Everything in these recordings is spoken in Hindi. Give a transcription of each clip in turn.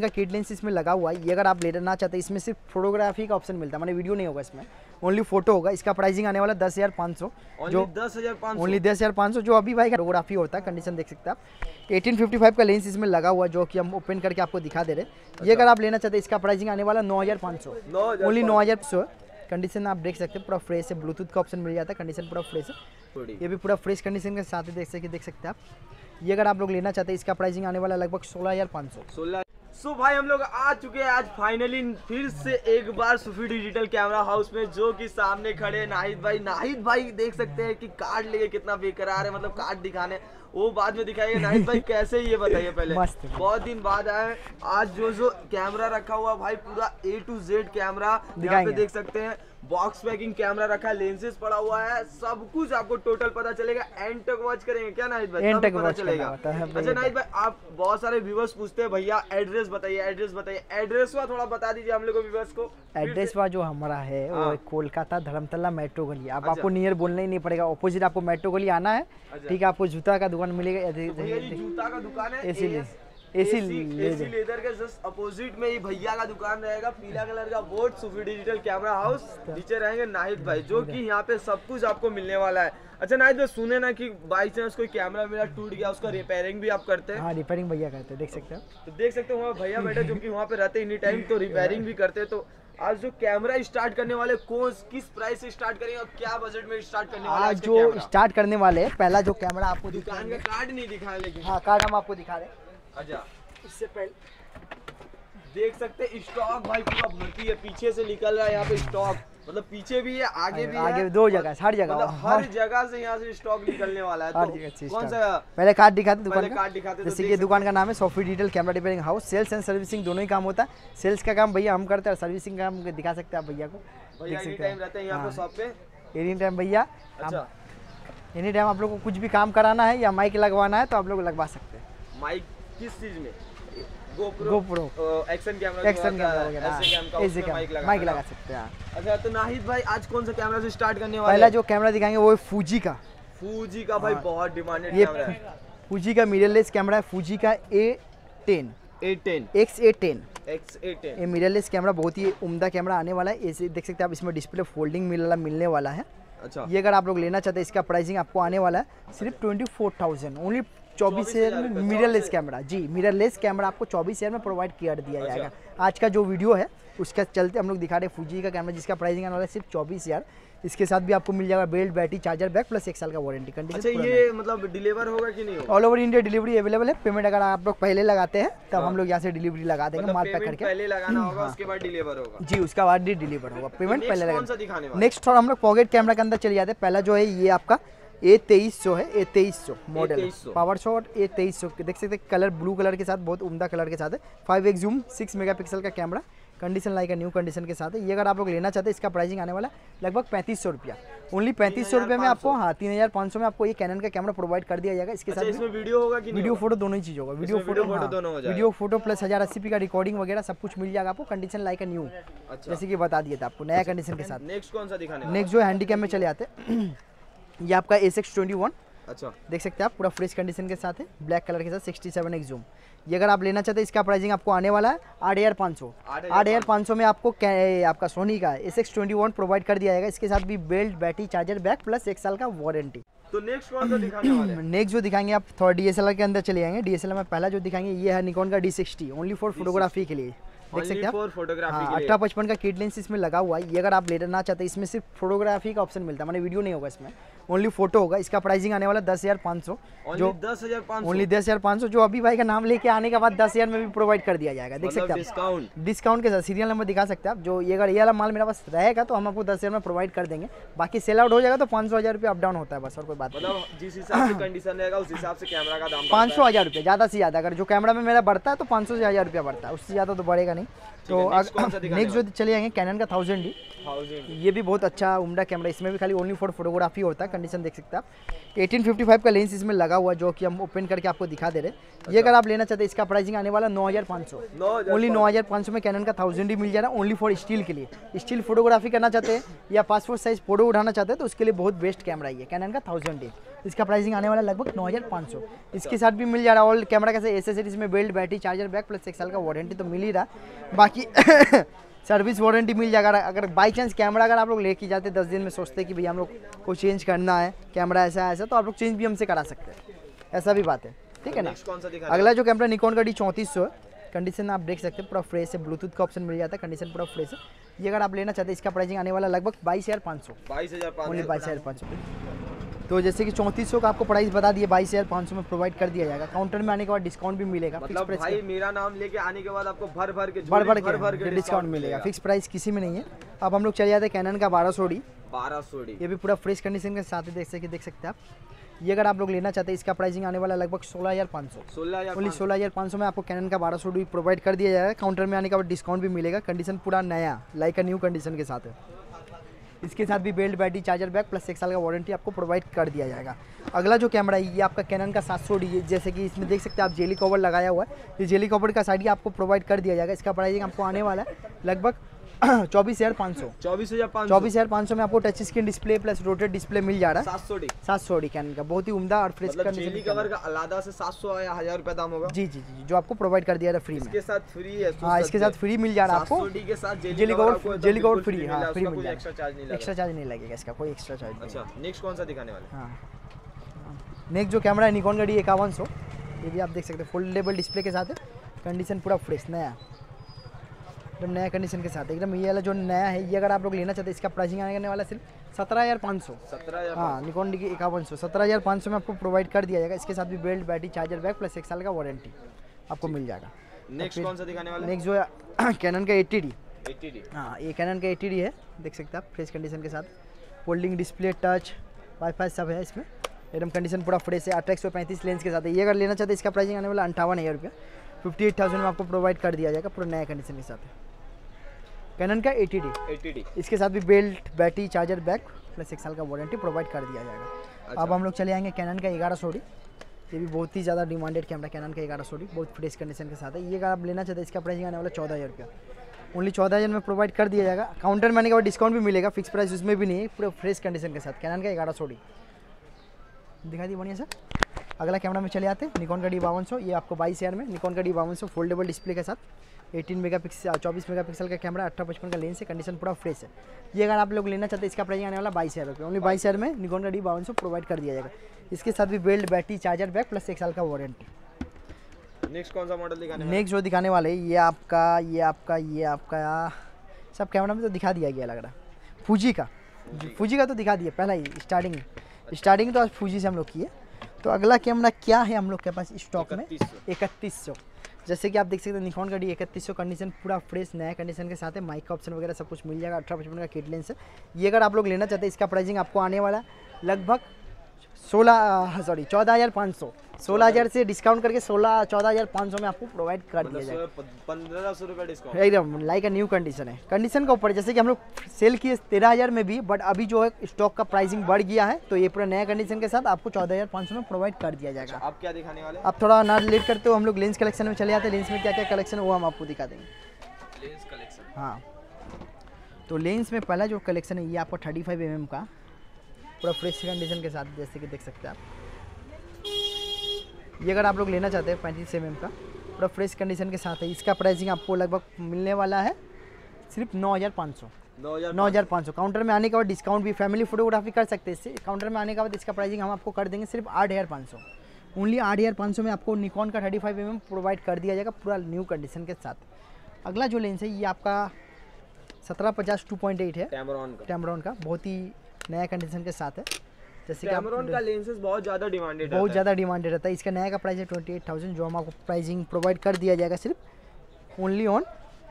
का किट लेंस इसमें लगा हुआ है। ये अगर आप लेना चाहते हैं इसमें सिर्फ फोटोग्राफी का ऑप्शन मिलता है, मैंने वीडियो नहीं होगा इसमें, ओनली फोटो होगा। इसका प्राइसिंग आने वाला 10,500, जो 10,500 ओनली 10,500 जो अभी भाई फोटोग्राफी होता है। कंडीशन देख सकते हैं आप। 1855 का लेंस इसमें लगा हुआ है जो कि हम ओपन करके आपको दिखा दे रहे हैं। ये अगर आप लेना चाहते हैं इसका प्राइसिंग आने वाला 9,500, ओनली 9,500। कंडीशन आप देख सकते हैं पूरा फ्रेश है, ब्लूटूथ का ऑप्शन मिल जाता है, कंडीशन पूरा फ्रेश है। ये भी पूरा फ्रेश कंडीशन के साथ देख सकते हैं आप। ये अगर आप लोग लेना चाहते हैं इसका प्राइसिंग आने वाला लगभग 16,500। सो भाई हम लोग आ चुके हैं आज फाइनली फिर से एक बार सूफी डिजिटल कैमरा हाउस में, जो कि सामने खड़े नाहिद भाई देख सकते हैं कि कार्ड लेके कितना बेकरार है, मतलब कार्ड दिखाने वो बाद में दिखाएगा। नाहिद भाई कैसे ये बताइए पहले, बहुत दिन बाद आए। आज जो कैमरा रखा हुआ भाई पूरा A to Z कैमरा यहाँ पे देख सकते हैं, बॉक्स पैकिंग कैमरा रखा है, लेंसेज पड़ा हुआ है, सब कुछ आपको टोटल पता चलेगा। एंड तक वॉच करेंगे क्या नाहिद भाई? एंड तक पता चलेगा। अच्छा नाहिद भाई, आप बहुत सारे व्यूअर्स पूछते हैं भैया एड्रेस बताइए, एड्रेस वा थोड़ा बता दीजिए हम लोग को व्यूअर्स को। एड्रेस वा जो हमारा है वो कोलकाता धर्मतला मेट्रो गली। अब आपको नियर बोलना ही नहीं पड़ेगा, ऑपोजिट आपको मेट्रो गली आना है, ठीक है। आपको जूता का दुकान मिलेगा, जूता का दुकान है, एसी लेदर के जस्ट अपोजिट में ही भैया का दुकान रहेगा, पीला कलर का board, Sufi digital camera house, नीचे रहेंगे नाहिद भाई, जो कि यहाँ पे सब कुछ आपको मिलने वाला है। अच्छा नाहिद भाई, सुने ना कि बाई चांस कोई कैमरा मेरा टूट गया, उसका रिपेयरिंग भी आप करते हैं? हाँ, रिपेयरिंग भैया करते हैं, देख सकते हैं। तो देख सकते हो वहाँ भैया बैठे जो कि वहाँ पे रहते एनी टाइम, तो रिपेयरिंग भी करते हैं। तो आज जो कैमरा स्टार्ट करने वाले किस प्राइस से स्टार्ट करेंगे और क्या बजट में स्टार्ट करने वाले? आज जो स्टार्ट करने वाले हैं, पहला जो कैमरा आपको दुकान का कार्ड नहीं दिखाया, लेकिन हाँ कार्ड हम आपको दिखा रहे हैं। अच्छा, इससे पहले देख सकते हैं स्टॉक भाई पूरा भर्ती है, पीछे से निकल रहा है यहाँ पे स्टॉक, मतलब पीछे भी है आगे भी है, है, दो जगह, हर जगह, मतलब हर जगह से यहाँ से स्टॉक निकलने वाला है। तो कौन सा पहले कार्ड दिखाते दुकान का? कार्ड दिखाते, जैसे कि दुकान का नाम है Sufi digital camera repairing house. Sales and servicing दोनों ही काम होता है। सेल्स का काम भैया हम करते हैं, सर्विसिंग का काम दिखा सकते हैं आप भैया को, देख सकते हैं रहते हैं यहाँ पे शॉप पे एनी टाइम भैया। अच्छा, एनी टाइम आप लोग को कुछ भी काम कराना है या माइक लगवाना है तो आप लोग लगवा सकते हैं। माइक किस चीज में? गोप्रो एक्शन कैमरा माइक लगा सकते हैं। अच्छा, तो नाहिद भाई आज कौन सा कैमरा से स्टार्ट करने वाले? पहला जो कैमरा दिखाएंगे वो है फूजी का भाई बहुत डिमांडेड कैमरा है। फूजी का मिररलेस कैमरा है, फूजी का A10 XA10। ये मिररलेस कैमरा बहुत ही उम्दा कैमरा आने वाला है। ऐसे देख सकते हैं आप, इसमें डिस्प्ले फोल्डिंग मिलने वाला है। अच्छा, ये अगर आप लोग लेना चाहते हैं इसका प्राइसिंग आपको आने वाला है सिर्फ 24,000, ओनली 24,000 में मिररलेस कैमरा। जी, मिररलेस कैमरा आपको 24,000 में प्रोवाइड किया दिया जाएगा। आज का जो वीडियो है उसका चलते हम लोग दिखा रहे हैं फूजी का कैमरा, जिसका प्राइसिंग आने वाला है सिर्फ 24,000। इसके साथ भी आपको मिल जाएगा belt, battery, charger, bag plus 1 साल का वारंटी। कंडीशन अच्छा, ये मतलब डिलीवर होगा कि नहीं होगा? All over India delivery available है। पेमेंट अगर आप लोग पहले लगाते हैं तब हम लोग यहाँ से डिलीवरी लगा देंगे, माल पैक करके पहले लगाना होगा, उसके बाद डिलीवर होगा। जी, उसका बाद डिलीवर होगा, पेमेंट पहले लगाना। नेक्स्ट थोड़ा हम लोग पॉकेट कैमरा के अंदर चले जाते हैं। पहला जो है ये आपका A2300 है, A2300 model power shot A2300 देख सकते हैं, कलर ब्लू कलर के साथ, बहुत उम्दा कलर के साथ है। 5x जूम, 6 मेगापिक्सल का camera, condition like new condition के साथ है। ये अगर आप लोग लेना चाहते हैं इसका प्राइसिंग आने वाला लगभग 3500 रुपया, ओनली 3500 रुपये में आपको, हाँ 3500 में आपको ये कैनन का कैमरा प्रोवाइड कर दिया जाएगा। इसके साथ इसमें वीडियो होगा कि वीडियो फोटो दोनों ही चीज होगा, वीडियो फोटो प्लस 1080p का रिकॉर्डिंग वगैरह सब कुछ मिल जाएगा आपको, कंडीशन लाइक न्यू, जैसे कि बता दिया था आपको, नया कंडीशन के साथ। नेक्स्ट कौन सा दिखाने? नेक्स्ट जो हैंडीकैम में चले आते हैं ये आपका A621। अच्छा, देख सकते हैं आप, पूरा फ्रेश कंडीशन के साथ है, ब्लैक कलर के साथ, 67x जूम। ये अगर आप लेना चाहते हैं इसका प्राइसिंग आपको आने वाला है 8,500। 8,500 में आपको आपका सोनी का A621 प्रोवाइड कर दिया जाएगा। इसके साथ भी belt, battery, charger, bag plus 1 साल का वारंटी। तो नेक्स्ट कौन सा दिखाने वाले हैं? नेक्स्ट जो दिखाएंगे आप थोड़ा DSLR के अंदर चले जाएंगे। DSLR में पहला जो दिखाएंगे ये है निकॉन का D60, ओनली फॉर फोटोग्राफी के लिए। देख सकते हैं आप, 1855 का किट लेंस इसमें लगा हुआ है। ये अगर आप लेना चाहते हैं इसमें सिर्फ फोटोग्राफी का ऑप्शन मिलता है, मैंने वीडियो नहीं होगा इसमें, ओनली फोटो होगा। इसका प्राइसिंग आने वाला 10,500, जो ओनली 10,500 जो अभी भाई का नाम लेके आने के बाद 10,000 में भी प्रोवाइड कर दिया जाएगा। देख सकते हैं डिस्काउंट के साथ, सीरियल नंबर दिखा सकते हैं आप। जो ये अगर ये वाला माल मेरा पास रहेगा तो हम आपको 10,000 में प्रोवाइड कर देंगे, बाकी सेल आउट हो जाएगा तो 500,000 रुपये अप डाउन होता है बस, और कोई बात नहीं। जिस हिसाब से कंडीशन रहेगा उस हिसाब से कैमरा का दाम 500,000 रुपये, ज़्यादा से ज़्यादा। अगर जो कैमरा में मेरा बढ़ता है तो 500 से 1,000 रुपया बढ़ता है, उससे ज़्यादा तो बढ़ेगा नहीं। तो नेक्स्ट जो चले जाएंगे कैनन का 1000D। ये भी बहुत अच्छा उम्दा कैमरा, इसमें भी खाली ओनली फॉर फोटोग्राफी होता है। कंडीशन देख सकते हैं आप। 1855 का लेंस इसमें लगा हुआ है, जो कि हम ओपन करके आपको दिखा दे रहे हैं। ये अगर आप लेना चाहते हैं, इसका प्राइसिंग आने वाला 9500, ओनली 9500 में कैनन का 1000D मिल जाएगा, ओनली फॉर स्टील के लिए। स्टील फोटोग्राफी करना चाहते हैं या पासपोर्ट साइज फोटो उठाना चाहते हैं तो उसके लिए बहुत बेस्ट कैमरा ये कैनन का 1000D। इसका प्राइसिंग आने वाला लगभग 9500। इसके साथ भी मिल जा रहा है ऑल कैमरा कैसे एसेसरीज में belt, battery, charger, bag plus 1 साल का वारंटी तो मिल ही रहा। बाकी सर्विस वारंटी मिल जाएगा। अगर बाई चांस कैमरा अगर आप लोग लेके जाते 10 दिन में सोचते कि भैया हम लोग को चेंज करना है कैमरा ऐसा ऐसा, तो आप लोग चेंज भी हमसे करा सकते हैं, ऐसा भी बात है, ठीक है ना। अगला जो कैमरा निकॉन का D3400 है, कंडीशन आप देख सकते हैं पूरा फ्रेश है, ब्लूटूथ का ऑप्शन मिल जाता है, कंडीशन पूरा फ्रेश है। ये अगर आप लेना चाहते हैं, इसका प्राइसिंग आने वाला लगभग 22,500, ओनली 22,500। तो जैसे कि 3400 का आपको प्राइस बता दिए, 22,500 में प्रोवाइड कर दिया जाएगा। काउंटर में आने के बाद डिस्काउंट भी मिलेगा। मतलब भाई मेरा नाम लेके आने के बाद आपको भर भर के डिस्काउंट मिलेगा। फिक्स प्राइस किसी में नहीं है। अब हम लोग चले जाते हैं कैनन का 1200D। ये भी पूरा फ्रेश कंडीशन के साथ देख सकते हैं आप। ये अगर आप लोग लेना चाहते हैं, इसका प्राइसिंग आने वाला लगभग 16,500, ओनली 16,500 में आपको कैनन का 1200D प्रोवाइड कर दिया जाएगा। काउंटर में आने के बाद डिस्काउंट भी मिलेगा। कंडीशन पूरा नया लाइक न्यू कंडीशन के साथ है। इसके साथ भी belt, battery, charger, bag plus 1 साल का वारंटी आपको प्रोवाइड कर दिया जाएगा। अगला जो कैमरा है ये आपका कैनन का 700D, जैसे कि इसमें देख सकते हैं आप जेली कवर लगाया हुआ है। ये जेली कवर का साइड आपको प्रोवाइड कर दिया जाएगा। इसका प्राइसिंग आपको आने वाला है लगभग 24,500 में आपको touch screen display plus rotate display मिल जा रहा है। 700D कैनन का बहुत ही उम्दा और फ्रेश जेली कवर का अलग से 700 या 1000 रुपए दाम होगा। जी, जो आपको प्रोवाइड कर दिया है फ्री में। इसके साथ फ्री है। हाँ, इसके साथ फ्री मिल जा रहा है आपको। 700D के साथ जेली कवर फ्री, हाँ फ्री मिल जाएगा। एक्स्ट्रा चार्ज नहीं लगेगा इसका, कोई एक्स्ट्रा चार्ज नहीं। अच्छा, नेक्स्ट कौन सा दिखाने वाले? हाँ, नेक्स्ट जो कैमरा है निकॉन का D5100, ये भी आप देख सकते हैं फोल्डेबल डिस्प्ले के साथ है। कंडीशन पूरा फ्रेश नया, एकदम नया कंडीशन के साथ एकदम। ये वाला जो नया है ये अगर आप लोग लेना चाहते हैं, इसका प्राइसिंग आने वाला सिर्फ 17,500। हाँ, निकॉन D5100 17,500 में आपको प्रोवाइड कर दिया जाएगा। इसके साथ भी belt, battery, charger, bag plus 1 साल का वारंटी आपको मिल जाएगा। नेक्स्ट कौन सा दिखाने वाला? नेक्स्ट जो है कैनन का 80D। हाँ, ये कैनन का 80D है, देख सकते हैं आप फ्रेश कंडीशन के साथ। फोल्डिंग डिस्प्ले, टच, वाईफाई सब है इसमें, एकदम कंडीशन पूरा फ्रेश है। 8x135 लेंस के साथ है। ये अगर लेना चाहते हैं, इसका प्राइसिंग आने वाला 58,000 रुपया, 58,000 में आपको प्रोवाइड कर दिया जाएगा, पूरा नया कंडीशन के साथ है कैनन का 80D। इसके साथ भी belt, battery, charger, bag plus 1 साल का वारंटी प्रोवाइड कर दिया जाएगा। अच्छा। अब हम लोग चले आएंगे कैनन का 1100D। ये भी बहुत ही ज़्यादा डिमांडेड कैमरा कैनन का 1100D, बहुत फ्रेश कंडीशन के साथ है। ये अगर आप लेना चाहते हैं, इसका प्राइसिंग आने वाला 14,000 रुपया, ओनली 14,000 में प्रोवाइड कर दिया जाएगा। काउंटर में आने के बाद डिस्काउंट भी मिलेगा, फिक्स प्राइस उसमें भी नहीं है, पूरा फ्रेश कंडीशन के साथ कैनन का 1100D दिखा दी बढ़िया सर। अगला कैमरा में चले आते हैं निकॉन का D5200। ये आपको 22,000 में निकॉन का D5200 फोल्डेबल डिस्प्ले के साथ 18 मेगापिक्सल 24 मेगापिक्सल का कैमरा, 1855 का लेंस है, कंडीशन पूरा फ्रेश है। ये अगर आप लोग लेना चाहते हैं, इसका प्राइस आने वाला 22,000 रुपये, ओनली 22,000 में निकॉन का D5200 प्रोवाइड कर दिया जाएगा। इसके साथ भी belt, battery, charger, bag plus 1 साल का वारंटी। नेक्स्ट कौन सा मॉडल दिखाने? नेक्स्ट जो दिखाने वाले ये आपका सब कैमरा में तो दिखा दिया गया लग रहा है। फूजी का तो दिखा दिया पहला ही स्टार्टिंग तो आज फूजी से हम लोग किए। तो अगला कैमरा क्या है हम लोग के पास स्टॉक में? 3100। जैसे कि आप देख सकते हैं निकॉन का D3100, कंडीशन पूरा फ्रेश नया कंडीशन के साथ है। माइक का ऑप्शन वगैरह सब कुछ मिल जाएगा। 1855 का किट लेंस है। ये अगर आप लोग लेना चाहते हैं, इसका प्राइसिंग आपको आने वाला लगभग 14,500। 16,000 से डिस्काउंट करके 14,500 में आपको प्रोवाइड कर दिया जाएगा। 1,500 रुपये डिस्काउंट, एकदम लाइक न्यू कंडीशन है। कंडीशन का ऊपर जैसे कि हम लोग सेल किए 13,000 में भी, बट अभी जो है स्टॉक का प्राइसिंग बढ़ गया है, तो ये पूरा नया कंडीशन के साथ आपको 14,500 में प्रोवाइड कर दिया जाएगा। आप क्या दिखाने वाले? आप थोड़ा ना लेट करते हो, हम लोग लेंस कलेक्शन में चले आते हैं। लेंस में क्या क्या कलेक्शन है वो हम आपको दिखा देंगे। लेंस कलेक्शन, हाँ, तो लेंस में पहला जो कलेक्शन है ये आपको 35 mm का पूरा फ्रेश कंडीशन के साथ, जैसे कि देख सकते हैं आप। ये अगर आप लोग लेना चाहते हैं 35 mm का पूरा फ्रेश कंडीशन के साथ है। इसका प्राइसिंग आपको लगभग मिलने वाला है सिर्फ 9,500। काउंटर में आने के बाद डिस्काउंट भी, फैमिली फोटोग्राफी कर सकते हैं इससे। काउंटर में आने के बाद इसका प्राइसिंग हम आपको कर देंगे सिर्फ 8,500, ओनली 8,500 में आपको निकॉन का 35 mm प्रोवाइड कर दिया जाएगा, पूरा न्यू कंडीशन के साथ। अगला जो लेंस है ये आपका 1750 2.8 है, टैमरॉन का बहुत ही नया कंडीशन के साथ है। जैसे कि कैमरॉन का लेंसेज बहुत ज़्यादा डिमांडेड रहता है। इसका नया का प्राइस है 28,000, जो हम आपको प्राइसिंग प्रोवाइड कर दिया जाएगा सिर्फ ओनली ऑन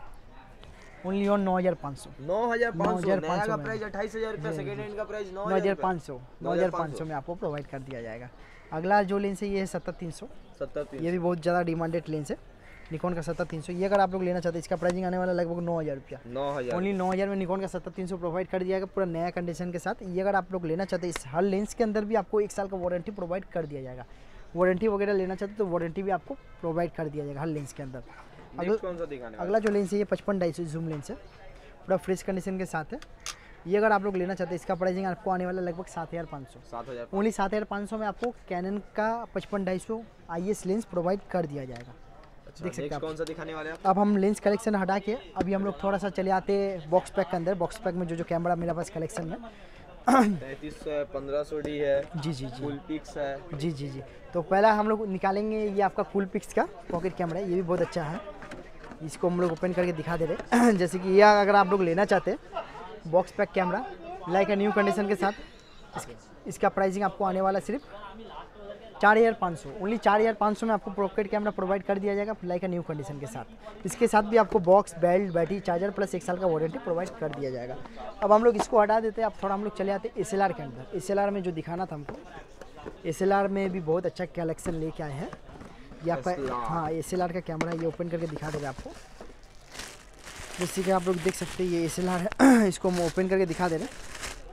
9,500। 9,500 नया का प्राइस 28,000 रुपये, सेकंड हैंड का प्राइस 9,500 में आपको प्रोवाइड कर दिया जाएगा। अगला जो लेंस है ये है 70-300। ये भी बहुत ज़्यादा डिमांडेड लेंस है। निकॉन का 7300। ये अगर आप लोग लेना चाहते हैं इसका प्राइसिंग आने वाला लगभग 9000 रुपया। 9000 ओनली 9000 में निकॉन का 7300 प्रोवाइड कर दिया जाएगा पूरा नया कंडीशन के साथ। ये अगर आप लोग लेना चाहते हैं इस हर लेंस के अंदर भी आपको 1 साल का वारंटी प्रोवाइड कर दिया जाएगा। वारंटी वगैरह लेना चाहते तो वारंटी भी आपको प्रोवाइड कर दिया जाएगा हर लेंस के अंदर। कौन सा दिखाने अगला जो लेंस है ये 55-250 जूम लेंस है, पूरा फ्रेश कंडीशन के साथ है। ये अगर आप लोग लेना चाहते हैं इसका प्राइसिंग आपको आने वाला लगभग 7500। 7000 ओनली 7500 में आपको कैनन का 55-250 IS लेंस प्रोवाइड कर दिया जाएगा। देख सकते हैं आप। कौन सा दिखाने वाले हैं? अब हम लेंस कलेक्शन हटा के अभी हम लोग थोड़ा सा चले आते हैं बॉक्स पैक के अंदर। बॉक्स पैक में जो कैमरा मेरे पास कलेक्शन में 3300 है, 1500 डी है, जी जी जी फुल पिक्स है। जी जी जी। तो पहला हम लोग निकालेंगे ये आपका कूल पिक्स का पॉकेट कैमरा है, ये भी बहुत अच्छा है। इसको हम लोग ओपन करके दिखा दे रहे हैं जैसे कि ये अगर आप लोग लेना चाहते हैं box pack camera like new condition के साथ, इसका प्राइसिंग आपको आने वाला सिर्फ 4500। ओनली 4500 में आपको पॉकेट कैमरा प्रोवाइड कर दिया जाएगा लाइक न्यू कंडीशन के साथ। इसके साथ भी आपको box, belt, battery, charger plus 1 साल का वारंटी प्रोवाइड कर दिया जाएगा। अब हम लोग इसको हटा देते हैं। अब थोड़ा हम लोग चले आते हैं SLR के अंदर। SLR में जो दिखाना था हमको, SLR में भी बहुत अच्छा कलेक्शन लेके आए हैं। ये आपका हाँ SLR का कैमरा ये ओपन करके दिखा देगा आपको। जैसे कि आप लोग देख सकते हैं ये SLR है इसको हम ओपन करके दिखा दे रहे हैं।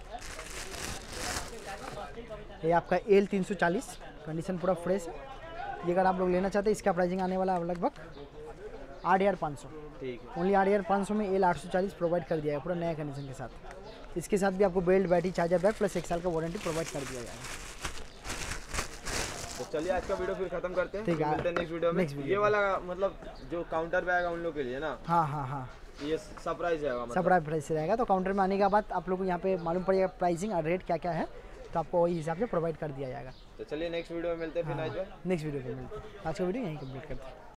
ये आपका L340 कंडीशन पूरा फ्रेश है। ये अगर आप लोग लेना चाहते हैं इसका प्राइसिंग आने वाला लगभग 8500। ठीक है। ओनली 8500 में L840 प्रोवाइड कर दिया है पूरा नया कंडीशन के साथ। इसके साथ भी आपको belt, battery, charger, bag plus 1 साल का वारंटी प्रोवाइड कर दिया जाएगा। तो चलिए आज का वीडियो फिर खत्म करते हैं। ठीक है, मिलते हैं नेक्स्ट वीडियो में। नेक्स्ट वीडियो ये वाला मतलब जो काउंटर पे आएगा उन लोग के लिए ना, हाँ हाँ हाँ ये सरप्राइज रहेगा मतलब। सब प्राइस रहेगा। तो काउंटर में आने के बाद आप लोग को यहाँ पे मालूम पड़ेगा प्राइसिंग और रेट क्या क्या है, तो आपको वही हिसाब से प्रोवाइड कर दिया जाएगा। तो चलिए नेक्स्ट वीडियो में मिलते हैं फिर आज। नेक्स्ट वीडियो पे मिलते हैं। आज का वीडियो यहीं कंप्लीट करते हैं।